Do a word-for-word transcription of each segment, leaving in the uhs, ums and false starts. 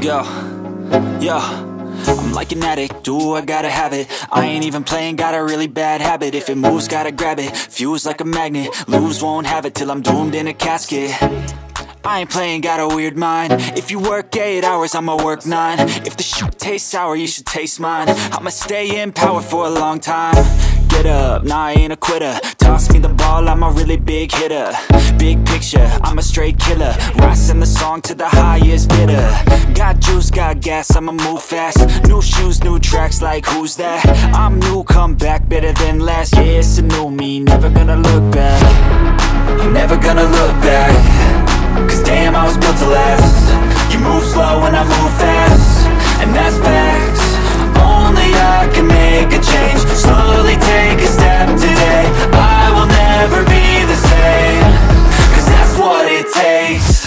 Yo, yo, I'm like an addict, do I gotta have it. I ain't even playing, got a really bad habit. If it moves, gotta grab it, fuse like a magnet. Lose, won't have it till I'm doomed in a casket. I ain't playing, got a weird mind. If you work eight hours, I'ma work nine. If the shit tastes sour, you should taste mine. I'ma stay in power for a long time. Get up, nah I ain't a quitter. Toss me the ball, I'm a really big hitter. Big picture, I'm a straight killer. Rising the song to the highest bidder. Got juice, got gas, I'ma move fast. New shoes, new tracks, like who's that? I'm new, come back, better than last. Yeah, it's a new me, never gonna look back. I'm never gonna look back. Cause damn, I was built to last. You move slow and I move fast, and that's facts. Only I can make a change. Slowly take a step today. I will never be the same. Cause that's what it takes.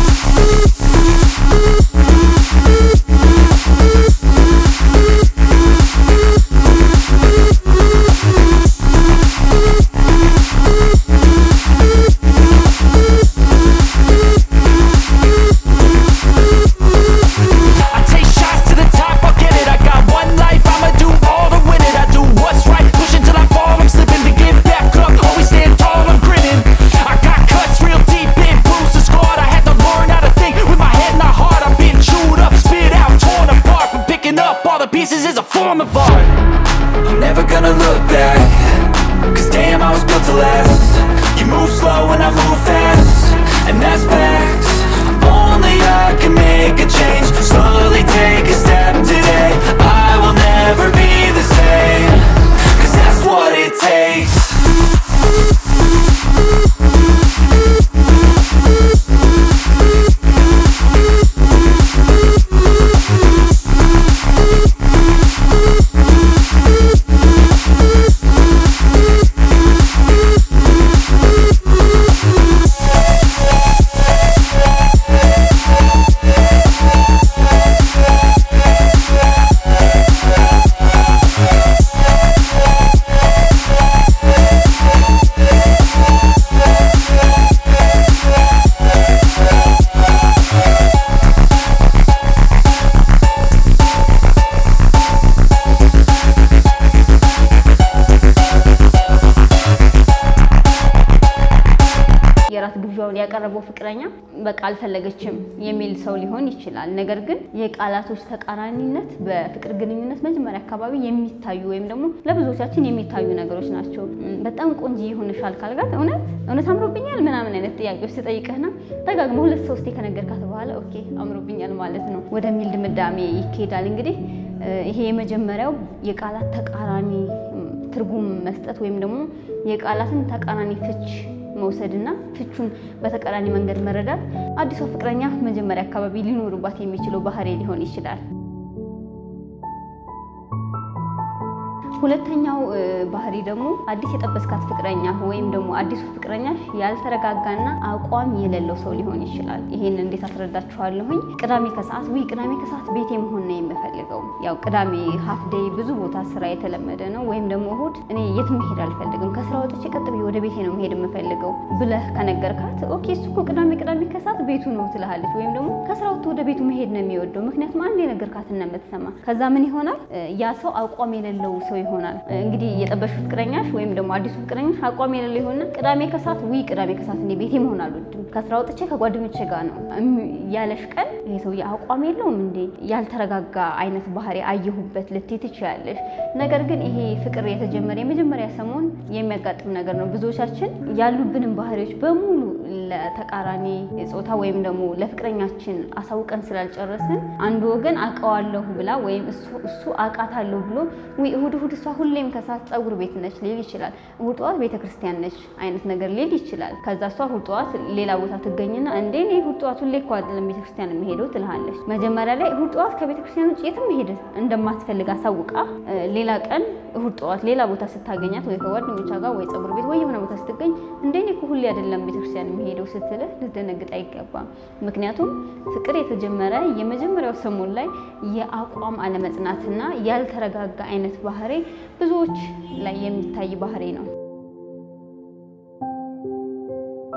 I'm never gonna look back. Cause damn, I was built to last. You move slow and I move fast, and that's facts. Only I can make a change. Slowly take a step today. I will never be the same. Cause that's what it takes. ግብዣውን ያቀረበው ፍቅረኛ በቃል ፈለገችም የሚል ሰው ሊሆን ይችላል። ነገር ግን የቃላቶች ተቃራኒነት በፍቅር ግንኙነት መጀመሪያ አካባቢ የሚታዩ ወይም ደግሞ ለብዙዎቻችን የሚታዩ ነገሮች ናቸው። በጣም ቆንጆ ይሆንሻል ካልጋት እውነት እውነት አምሮብኛል ምናምን አይነት ጥያቄዎች ሲጠይቅህና ደጋግሞ ሁለት ሶስት ከነገርካት በኋላ ኦኬ አምሮብኛል ማለት ነው ወደሚል ድምዳሜ ይኬዳል። እንግዲህ ይሄ የመጀመሪያው የቃላት ተቃራኒ ትርጉም መስጠት ወይም ደግሞ የቃላትን ተቃራኒ ፍች መውሰድና ፍቹን በተቃራኒ መንገድ መረዳት አዲስ ፍቅረኛ መጀመሪያ አካባቢ ሊኖርባት የሚችለው ባህሪ ሊሆን ይችላል። ሁለተኛው ባህሪ ደግሞ አዲስ የጠበስካት ፍቅረኛ ወይም ደግሞ አዲስ ፍቅረኛ ያልተረጋጋና አቋም የሌለው ሰው ሊሆን ይችላል። ይሄን እንዴት አትረዳችኋለሁኝ? ቅዳሜ ከሰዓት ወይ ቅዳሜ ከሰዓት ቤቴ መሆን ነው የምፈልገው። ያው ቅዳሜ ሃፍ ዴይ ብዙ ቦታ ስራ የተለመደ ነው። ወይም ደግሞ እሁድ እኔ የት መሄድ አልፈልግም ከስራ ወጥቼ ቀጥ ብዬ ወደ ቤቴ ነው መሄድ የምፈልገው ብለህ ከነገርካት ኦኬ እሱ እኮ ቅዳሜ ቅዳሜ ከሰዓት ቤቱ ነው ትላለች። ወይም ደግሞ ከስራ ወጥቶ ወደ ቤቱ መሄድ ነው የሚወደው ምክንያቱም አንዴ ነገርካትና መተሰማ ከዛ ምን ይሆናል ያ ሰው አቋም የሌለው ሰው ይሆናል። እንግዲህ የጠበሽ ፍቅረኛሽ ወይም ደግሞ አዲስ ፍቅረኛሽ አቋም የሌለው ይሆንና ቅዳሜ ከሰዓት ወይ ቅዳሜ ከሰዓት እንደ ቤቴ መሆን አልወድም ከስራ ወጥቼ ከጓደኞቼ ጋር ነው ያለሽ ቀን ይሄ ሰው አቋም የለውም እንዴ ያልተረጋጋ አይነት ባህሪ አየሁበት ልትይ ትችያለሽ። ነገር ግን ይሄ ፍቅር የተጀመረ የመጀመሪያ ሰሞን የሚያጋጥም ነገር ነው። ብዙዎቻችን ያሉብንን ባህሪዎች በሙሉ ለተቃራኒ ጾታ ወይም ደግሞ ለፍቅረኛችን አሳውቀን ስላልጨረስን አንዱ ወገን አቀዋለሁ ብላ ወይም እሱ እሱ አቃታለሁ ብሎ ወይ እሁድ እሁድ እሷ ሁሌም ከሰዓት ጸጉር ቤት ነች ሊል ይችላል። እሁድ ጧት ቤተክርስቲያን ነች አይነት ነገር ሊል ይችላል። ከዛ እሷ እሁድ ጧት ሌላ ቦታ ትገኝና እንዴ እኔ እሁድ ጧት ሁሌ እኮ አይደለም ቤተክርስቲያን የምሄደው ትልሃለች። መጀመሪያ ላይ እሁድ ጧት ከቤተክርስቲያን ውጭ የትም መሄድ እንደማትፈልግ አሳውቃ ሌላ ቀን እሁድ ጧት ሌላ ቦታ ስታገኛት ወይ ከጓደኞቿ ጋር ወይ ጸጉር ቤት ወይ የሆነ ቦታ ስትገኝ እንዴ እኔ እኮ ሁሌ አይደለም ቤተክርስቲያን የምሄደው ስትልህ ልትደነግጥ አይገባም። ምክንያቱም ፍቅር የተጀመረ የመጀመሪያው ሰሞን ላይ የአቋም አለመጽናትና ያልተረጋጋ አይነት ባህሪ ብዙዎች ላይ የሚታይ ባህሪ ነው።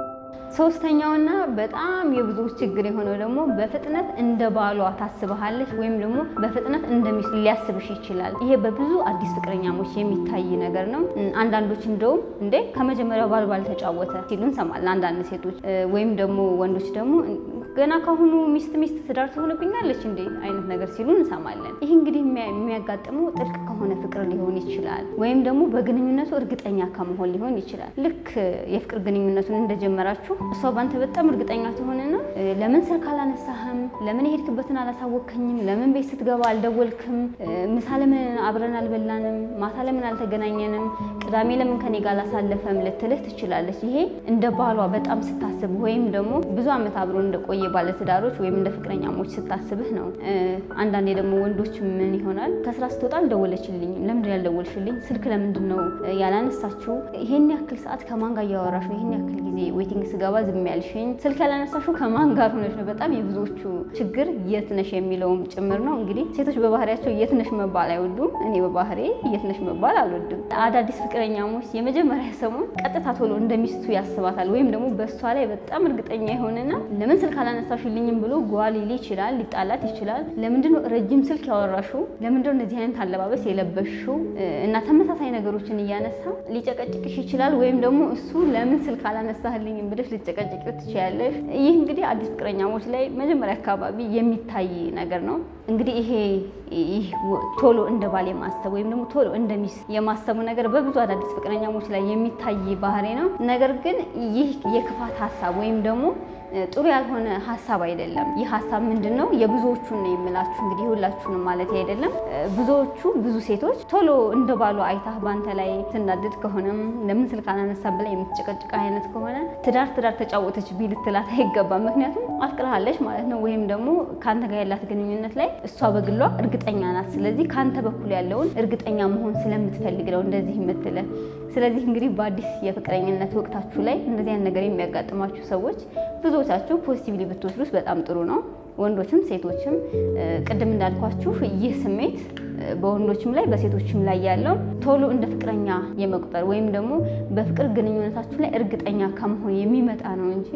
ሶስተኛውና በጣም የብዙዎች ችግር የሆነው ደግሞ በፍጥነት እንደ ባሏ ታስበሃለች ወይም ደግሞ በፍጥነት እንደሚስት ሊያስብሽ ይችላል። ይሄ በብዙ አዲስ ፍቅረኛሞች የሚታይ ነገር ነው። አንዳንዶች እንደውም እንዴ ከመጀመሪያው ባል ባል ተጫወተ ሲሉ እንሰማለን አንዳንድ ሴቶች ወይም ደግሞ ወንዶች ደግሞ ገና ካሁኑ ሚስት ሚስት ትዳር ትሆንብኛለች እንዴ አይነት ነገር ሲሉ እንሰማለን። ይሄ እንግዲህ የሚያጋጥመው ጥልቅ ከሆነ ፍቅር ሊሆን ይችላል ወይም ደግሞ በግንኙነቱ እርግጠኛ ከመሆን ሊሆን ይችላል። ልክ የፍቅር ግንኙነቱን እንደጀመራችሁ እሷ ባንተ በጣም እርግጠኛ ትሆንና ለምን ስልክ አላነሳህም፣ ለምን የሄድክበትን አላሳወቅከኝም፣ ለምን ቤት ስትገባ አልደወልክም፣ ምሳ ለምን አብረን አልበላንም፣ ማታ ለምን አልተገናኘንም፣ ቅዳሜ ለምን ከኔ ጋር አላሳለፈም ልትልህ ትችላለች። ይሄ እንደ ባሏ በጣም ስታስብ ወይም ደግሞ ብዙ አመት አብሮ እንደቆየ ባለ ትዳሮች ወይም እንደ ፍቅረኛሞች ስታስብህ ነው። አንዳንዴ ደግሞ ወንዶች ምን ይሆናል ከስራ ስትወጣ አልደወለችልኝም፣ ለምንድን ያልደወልሽልኝ፣ ስልክ ለምንድን ነው ያላነሳችሁ፣ ይሄን ያክል ሰዓት ከማን ጋር እያወራሽ ነው፣ ይሄን ያክል ጊዜ ዌቲንግ ስገባ ዝም ያልሽኝ፣ ስልክ ያላነሳሽው ከማን ጋር ሆነሽ ነው። በጣም የብዙዎቹ ችግር የት ነሽ የሚለውም ጭምር ነው። እንግዲህ ሴቶች በባህሪያቸው የት ነሽ መባል አይወዱም። እኔ በባህሪ የት ነሽ መባል አልወድም። አዳዲስ ፍቅረኛሞች የመጀመሪያ ሰሞን ቀጥታ ቶሎ እንደሚስቱ ያስባታል ወይም ደግሞ በእሷ ላይ በጣም እርግጠኛ ይሆንና ለምን ስልክ አላነሳሽልኝም ብሎ ጓል ሊል ይችላል፣ ሊጣላት ይችላል። ለምንድነው ረጅም ስልክ ያወራሽው፣ ለምንድነው እንደዚህ አይነት አለባበስ የለበሽው እና ተመሳሳይ ነገሮችን እያነሳ ሊጨቀጭቅሽ ይችላል። ወይም ደግሞ እሱ ለምን ስልክ አላነሳህልኝም ብለሽ ልጨቀጭቅ ትችያለሽ። ይህ እንግዲህ አዲስ ፍቅረኛሞች ላይ መጀመሪያ አካባቢ የሚታይ ነገር ነው። እንግዲህ ይሄ ይህ ቶሎ እንደ ባል የማሰብ ወይም ደግሞ ቶሎ እንደ ሚስት የማሰቡ ነገር በብዙ አዳዲስ ፍቅረኛሞች ላይ የሚታይ ባህሪ ነው። ነገር ግን ይህ የክፋት ሀሳብ ወይም ደግሞ ጥሩ ያልሆነ ሀሳብ አይደለም። ይህ ሀሳብ ምንድነው? የብዙዎቹን ነው የምላችሁ እንግዲህ ሁላችሁንም ማለት አይደለም። ብዙዎቹ ብዙ ሴቶች ቶሎ እንደ ባሉ አይታህ ባንተ ላይ ትናደድ ከሆነም ለምን ስልክ አላነሳ ብላ የምትጨቀጭቅ አይነት ከሆነ ትዳር ትዳር ተጫወተች ቢል ትላት አይገባም። ምክንያቱም አፍቅራለች ማለት ነው ወይም ደግሞ ካንተ ጋር ያላት ግንኙነት ላይ እሷ በግሏ እርግጠኛ ናት። ስለዚህ ካንተ በኩል ያለውን እርግጠኛ መሆን ስለምትፈልግ ነው እንደዚህ የምትለ። ስለዚህ እንግዲህ በአዲስ የፍቅረኝነት ወቅታችሁ ላይ እንደዚህ አይነት ነገር የሚያጋጥማችሁ ሰዎች ብዙዎቻችሁ ፖዚቲቭሊ ብትወስዱት በጣም ጥሩ ነው። ወንዶችም ሴቶችም ቅድም እንዳልኳችሁ ይህ ስሜት በወንዶችም ላይ በሴቶችም ላይ ያለው ቶሎ እንደ ፍቅረኛ የመቁጠር ወይም ደግሞ በፍቅር ግንኙነታችሁ ላይ እርግጠኛ ከመሆን የሚመጣ ነው እንጂ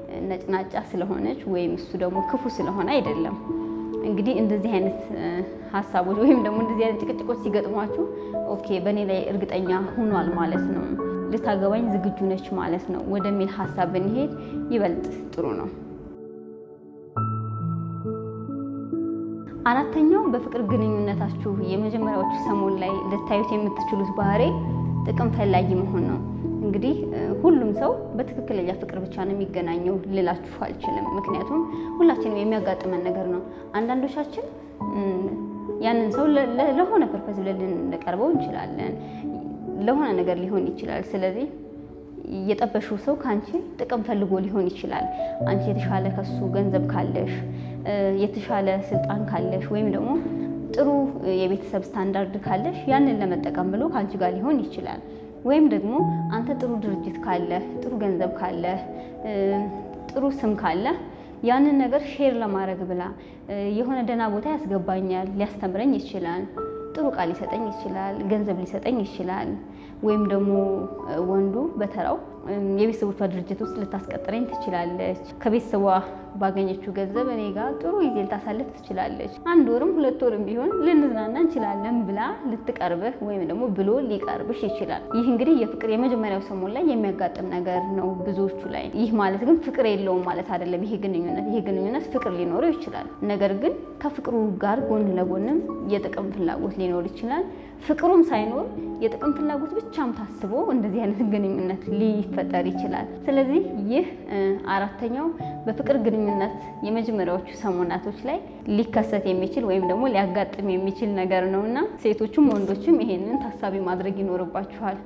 ነጭናጫ ስለሆነች ወይም እሱ ደግሞ ክፉ ስለሆነ አይደለም። እንግዲህ እንደዚህ አይነት ሀሳቦች ወይም ደግሞ እንደዚህ አይነት ጭቅጭቆች ሲገጥሟችሁ ኦኬ በእኔ ላይ እርግጠኛ ሆኗል ማለት ነው፣ ልታገባኝ ዝግጁ ነች ማለት ነው ወደሚል ሀሳብ ብንሄድ ይበልጥ ጥሩ ነው። አራተኛው በፍቅር ግንኙነታችሁ የመጀመሪያዎቹ ሰሞን ላይ ልታዩት የምትችሉት ባህሪ ጥቅም ፈላጊ መሆን ነው። እንግዲህ ሁሉም ሰው በትክክለኛ ፍቅር ብቻ ነው የሚገናኘው ልላችሁ አልችልም። ምክንያቱም ሁላችንም የሚያጋጥመን ነገር ነው። አንዳንዶቻችን ያንን ሰው ለሆነ ፐርፐዝ ብለን ልንቀርበው እንችላለን፣ ለሆነ ነገር ሊሆን ይችላል። ስለዚህ የጠበሽው ሰው ካንቺ ጥቅም ፈልጎ ሊሆን ይችላል። አንቺ የተሻለ ከሱ ገንዘብ ካለሽ፣ የተሻለ ስልጣን ካለሽ ወይም ደግሞ ጥሩ የቤተሰብ ስታንዳርድ ካለሽ ያንን ለመጠቀም ብሎ ካንቺ ጋር ሊሆን ይችላል። ወይም ደግሞ አንተ ጥሩ ድርጅት ካለ፣ ጥሩ ገንዘብ ካለ፣ ጥሩ ስም ካለ ያንን ነገር ሼር ለማድረግ ብላ የሆነ ደና ቦታ ያስገባኛል፣ ሊያስተምረኝ ይችላል፣ ጥሩ ቃል ሊሰጠኝ ይችላል፣ ገንዘብ ሊሰጠኝ ይችላል። ወይም ደግሞ ወንዱ በተራው የቤተሰቦቿ ድርጅት ውስጥ ልታስቀጥረኝ ትችላለች፣ ከቤተሰቧ ባገኘችው ገንዘብ እኔ ጋር ጥሩ ጊዜ ልታሳልፍ ትችላለች፣ አንድ ወርም ሁለት ወርም ቢሆን ልንዝናና እንችላለን ብላ ልትቀርብህ ወይም ደግሞ ብሎ ሊቀርብሽ ይችላል። ይህ እንግዲህ የፍቅር የመጀመሪያው ሰሞን ላይ የሚያጋጥም ነገር ነው ብዙዎቹ ላይ። ይህ ማለት ግን ፍቅር የለውም ማለት አይደለም። ይሄ ግንኙነት ይሄ ግንኙነት ፍቅር ሊኖረው ይችላል። ነገር ግን ከፍቅሩ ጋር ጎን ለጎንም የጥቅም ፍላጎት ሊኖር ይችላል። ፍቅሩም ሳይኖር የጥቅም ፍላጎት ብቻም ታስቦ እንደዚህ አይነት ግንኙነት ሊፈጠር ይችላል። ስለዚህ ይህ አራተኛው በፍቅር ግንኙነት የመጀመሪያዎቹ ሰሞናቶች ላይ ሊከሰት የሚችል ወይም ደግሞ ሊያጋጥም የሚችል ነገር ነውና ሴቶችም ወንዶችም ይሄንን ታሳቢ ማድረግ ይኖርባችኋል።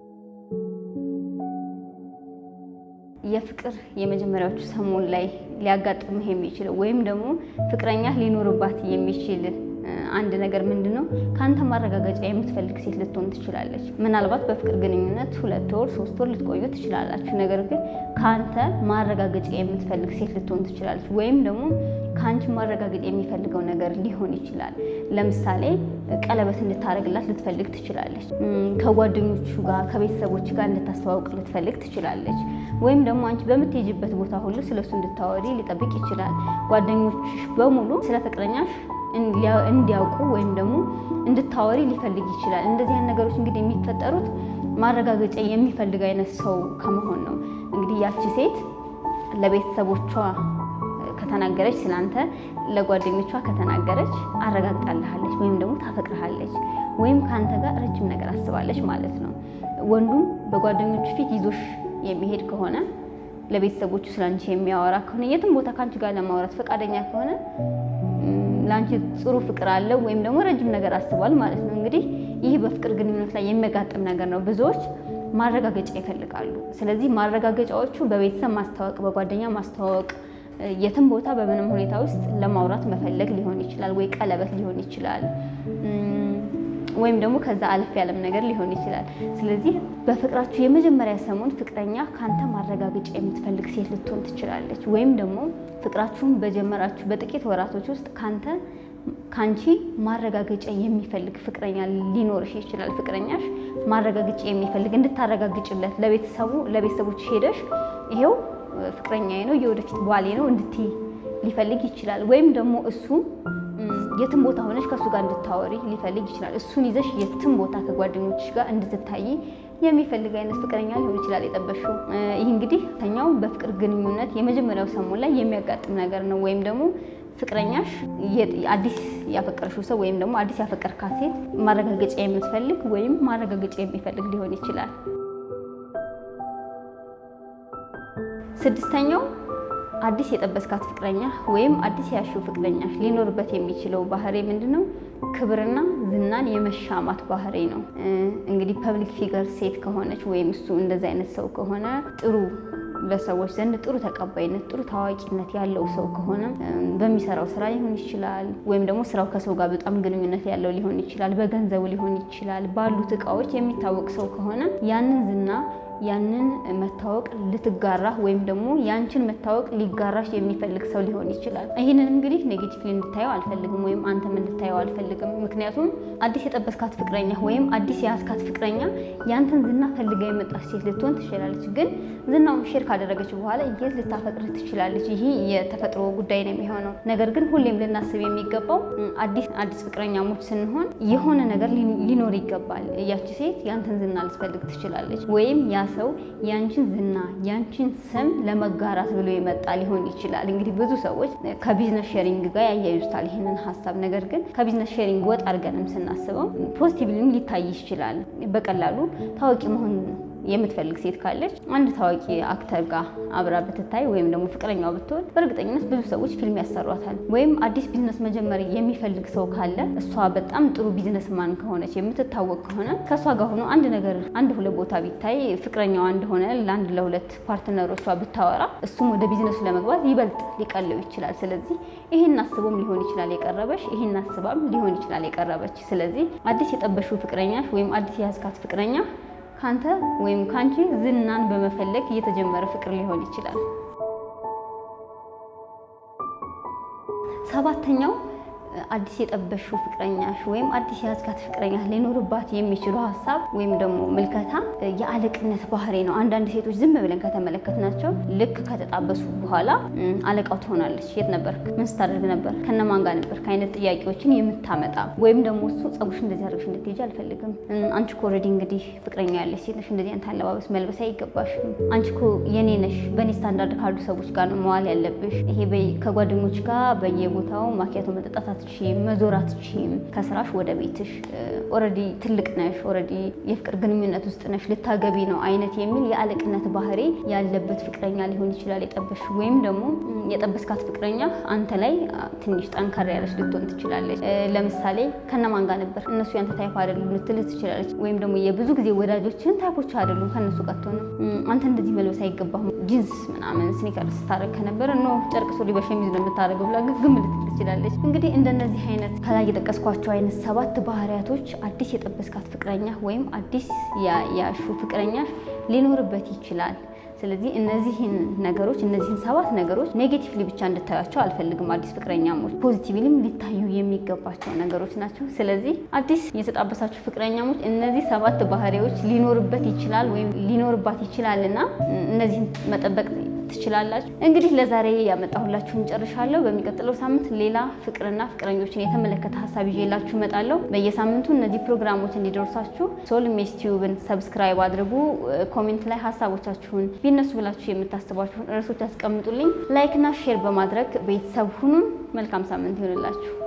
የፍቅር የመጀመሪያዎቹ ሰሞን ላይ ሊያጋጥምህ የሚችል ወይም ደግሞ ፍቅረኛ ሊኖርባት የሚችል አንድ ነገር ምንድነው? ካንተ ማረጋገጫ የምትፈልግ ሴት ልትሆን ትችላለች። ምናልባት በፍቅር ግንኙነት ሁለት ወር ሶስት ወር ልትቆዩ ትችላላችሁ። ነገር ግን ካንተ ማረጋገጫ የምትፈልግ ሴት ልትሆን ትችላለች። ወይም ደግሞ ካንቺ ማረጋገጥ የሚፈልገው ነገር ሊሆን ይችላል። ለምሳሌ ቀለበት እንድታረግላት ልትፈልግ ትችላለች። ከጓደኞቹ ጋር ከቤተሰቦች ጋር እንድታስተዋውቅ ልትፈልግ ትችላለች። ወይም ደግሞ አንቺ በምትሄጂበት ቦታ ሁሉ ስለሱ እንድታወሪ ሊጠብቅ ይችላል። ጓደኞችሽ በሙሉ ስለ ፍቅረኛሽ እንዲያውቁ ወይም ደግሞ እንድታወሪ ሊፈልግ ይችላል። እንደዚህ አይነት ነገሮች እንግዲህ የሚፈጠሩት ማረጋገጫ የሚፈልግ አይነት ሰው ከመሆን ነው። እንግዲህ ያቺ ሴት ለቤተሰቦቿ ከተናገረች ስላንተ ለጓደኞቿ ከተናገረች አረጋግጣለች ወይም ደግሞ ታፈቅርሃለች ወይም ካንተ ጋር ረጅም ነገር አስባለች ማለት ነው። ወንዱም በጓደኞቹ ፊት ይዞሽ የሚሄድ ከሆነ ለቤተሰቦቹ ስላንቺ የሚያወራ ከሆነ የትም ቦታ ካንቺ ጋር ለማውራት ፈቃደኛ ከሆነ ላንቺ ጥሩ ፍቅር አለው ወይም ደግሞ ረጅም ነገር አስባል ማለት ነው። እንግዲህ ይህ በፍቅር ግንኙነት ላይ የሚያጋጥም ነገር ነው። ብዙዎች ማረጋገጫ ይፈልጋሉ። ስለዚህ ማረጋገጫዎቹ በቤተሰብ ማስተዋወቅ፣ በጓደኛ ማስተዋወቅ፣ የትም ቦታ በምንም ሁኔታ ውስጥ ለማውራት መፈለግ ሊሆን ይችላል ወይ ቀለበት ሊሆን ይችላል ወይም ደግሞ ከዛ አለፍ ያለም ነገር ሊሆን ይችላል። ስለዚህ በፍቅራችሁ የመጀመሪያ ሰሞን ፍቅረኛ ካንተ ማረጋገጫ የምትፈልግ ሴት ልትሆን ትችላለች። ወይም ደግሞ ፍቅራችሁን በጀመራችሁ በጥቂት ወራቶች ውስጥ ካንተ ካንቺ ማረጋገጫ የሚፈልግ ፍቅረኛ ሊኖርሽ ይችላል። ፍቅረኛሽ ማረጋገጫ የሚፈልግ እንድታረጋግጭለት ለቤተሰቡ ለቤተሰቦች ሄደሽ ይሄው ፍቅረኛዬ ነው የወደፊት ባሌ ነው እንድትይ ሊፈልግ ይችላል። ወይም ደግሞ እሱ የትም ቦታ ሆነሽ ከሱ ጋር እንድታወሪ ሊፈልግ ይችላል። እሱን ይዘሽ የትም ቦታ ከጓደኞችሽ ጋር እንድትታይ የሚፈልግ አይነት ፍቅረኛ ሊሆን ይችላል የጠበሽው። ይህ እንግዲህ ተኛው በፍቅር ግንኙነት የመጀመሪያው ሰሞን ላይ የሚያጋጥም ነገር ነው። ወይም ደግሞ ፍቅረኛሽ አዲስ ያፈቀርሽው ሰው ወይም ደግሞ አዲስ ያፈቀርካት ሴት ማረጋገጫ የምትፈልግ ወይም ማረጋገጫ የሚፈልግ ሊሆን ይችላል። ስድስተኛው አዲስ የጠበስካት ፍቅረኛ ወይም አዲስ ያሽው ፍቅረኛ ሊኖርበት የሚችለው ባህሪ ምንድነው? ክብርና ዝናን የመሻማት ባህሪ ነው። እንግዲህ ፐብሊክ ፊገር ሴት ከሆነች ወይም እሱ እንደዛ አይነት ሰው ከሆነ ጥሩ በሰዎች ዘንድ ጥሩ ተቀባይነት ጥሩ ታዋቂነት ያለው ሰው ከሆነ በሚሰራው ስራ ሊሆን ይችላል ወይም ደግሞ ስራው ከሰው ጋር በጣም ግንኙነት ያለው ሊሆን ይችላል፣ በገንዘቡ ሊሆን ይችላል፣ ባሉት እቃዎች የሚታወቅ ሰው ከሆነ ያንን ዝና ያንን መታወቅ ልትጋራ ወይም ደግሞ ያንቺን መታወቅ ሊጋራሽ የሚፈልግ ሰው ሊሆን ይችላል። ይሄንን እንግዲህ ኔጌቲቭሊ እንድታየው አልፈልግም ወይም አንተም እንድታየው አልፈልግም። ምክንያቱም አዲስ የጠበስካት ፍቅረኛ ወይም አዲስ ያስካት ፍቅረኛ ያንተን ዝና ፈልጋ የመጣች ሴት ልትሆን ትችላለች። ግን ዝናውን ሼር ካደረገች በኋላ የት ልታፈቅር ትችላለች። ይሄ የተፈጥሮ ጉዳይ ነው የሚሆነው። ነገር ግን ሁሌም ልናስብ የሚገባው አዲስ አዲስ ፍቅረኛሞች ስንሆን የሆነ ነገር ሊኖር ይገባል። ያቺ ሴት ያንተን ዝና ልትፈልግ ትችላለች ወይም ያ ሰው ያንቺን ዝና ያንቺን ስም ለመጋራት ብሎ ይመጣ ሊሆን ይችላል። እንግዲህ ብዙ ሰዎች ከቢዝነስ ሼሪንግ ጋር ያያይዙታል ይሄንን ሐሳብ። ነገር ግን ከቢዝነስ ሼሪንግ ወጥ አድርገንም ስናስበው ፖዚቲቭሊ ሊታይ ይችላል። በቀላሉ ታዋቂ መሆን የምትፈልግ ሴት ካለች አንድ ታዋቂ አክተር ጋር አብራ ብትታይ ወይም ደግሞ ፍቅረኛው ብትሆን በእርግጠኝነት ብዙ ሰዎች ፊልም ያሰሯታል። ወይም አዲስ ቢዝነስ መጀመር የሚፈልግ ሰው ካለ እሷ በጣም ጥሩ ቢዝነስማን ከሆነች የምትታወቅ ከሆነ ከሷ ጋር ሆኖ አንድ ነገር አንድ ሁለት ቦታ ቢታይ ፍቅረኛው እንደሆነ ለአንድ ለሁለት ፓርትነሮቿ ብታወራ እሱም ወደ ቢዝነሱ ለመግባት ይበልጥ ሊቀለው ይችላል። ስለዚህ ይሄን አስቦም ሊሆን ይችላል የቀረበሽ፣ ይሄን አስባም ሊሆን ይችላል የቀረበች። ስለዚህ አዲስ የጠበሽው ፍቅረኛሽ ወይም አዲስ ያስካት ፍቅረኛ ካንተ ወይም ካንቺ ዝናን በመፈለግ የተጀመረ ፍቅር ሊሆን ይችላል። ሰባተኛው አዲስ የጠበሽው ፍቅረኛሽ ወይም አዲስ ያስካት ፍቅረኛ ሊኖርባት የሚችለው ሐሳብ ወይም ደግሞ መልከታ የአለቅነት ባህሪ ነው። አንዳንድ ሴቶች ዝም ብለን ከተመለከትናቸው ልክ ከተጣበሱ በኋላ አለቃው ትሆናለች። የት ነበር? ምን ስታደርግ ነበር? ከነማን ጋር ነበር? ከአይነት ጥያቄዎችን የምታመጣ ወይም ደግሞ እሱ ጸጉሽ እንደዚህ አድርገሽ እንድትሄጂ አልፈልግም፣ አንቺ እኮ ኦልሬዲ እንግዲህ ፍቅረኛ ያለሽ ሴት ነሽ፣ እንደዚህ አይነት አለባበስ መልበስ አይገባሽም፣ አንቺ እኮ የኔ ነሽ፣ በኔ ስታንዳርድ ካሉ ሰዎች ጋር ነው መዋል ያለብሽ፣ ይሄ ከጓደኞች ጋር በየቦታው ማኪያቶ መጠጣት መዞር አትችይም፣ ከስራሽ ወደ ቤትሽ ኦሬዲ ትልቅ ነሽ፣ ኦሬዲ የፍቅር ግንኙነት ውስጥ ነሽ፣ ልታገቢ ነው አይነት የሚል የአለቅነት ባህሪ ያለበት ፍቅረኛ ሊሆን ይችላል የጠበሽ። ወይም ደግሞ የጠበስካት ፍቅረኛ አንተ ላይ ትንሽ ጠንካራ ያለች ልትሆን ትችላለች። ለምሳሌ ከነማን ጋር ነበር? እነሱ ያንተ ታይፕ አይደሉም ልትል ትችላለች። ወይም ደግሞ የብዙ ጊዜ ወዳጆችን ታይፖች አይደሉም ከነሱ ጋር ነው። አንተ እንደዚህ መልበስ አይገባም፣ ጂንስ ምናምን ስኒከርስ ታረክ ከነበረ ነው ጨርቅ ሱሪ በሸሚዝ ነው የምታረገው ብላ ግግም ልትል ትችላለች። እንግዲህ እንደነዚህ አይነት ከላይ የጠቀስኳቸው አይነት ሰባት ባህሪያቶች አዲስ የጠበስካት ፍቅረኛ ወይም አዲስ ያሹ ፍቅረኛ ሊኖርበት ይችላል። ስለዚህ እነዚህን ነገሮች እነዚህን ሰባት ነገሮች ኔጌቲቭሊ ብቻ እንድታያቸው አልፈልግም አዲስ ፍቅረኛሞች ፖዚቲቭሊም ሊታዩ የሚገባቸው ነገሮች ናቸው ስለዚህ አዲስ የተጣበሳችሁ ፍቅረኛሞች እነዚህ ሰባት ባህሪዎች ሊኖርበት ይችላል ወይም ሊኖርባት ይችላልና እነዚህን መጠበቅ ትችላላችሁ እንግዲህ ለዛሬ ያመጣሁላችሁን ጨርሻለሁ በሚቀጥለው ሳምንት ሌላ ፍቅርና ፍቅረኞችን የተመለከተ ሐሳብ ይዤላችሁ እመጣለሁ በየሳምንቱ እነዚህ ፕሮግራሞች እንዲደርሳችሁ ሶልሜት ቲዩብን ሰብስክራይብ አድርጉ ኮሜንት ላይ ሐሳቦቻችሁን ቢነሱ ብላችሁ የምታስቧቸውን ርዕሶች አስቀምጡልኝ ላይክ እና ሼር በማድረግ ቤተሰብ ሁኑ መልካም ሳምንት ይሁንላችሁ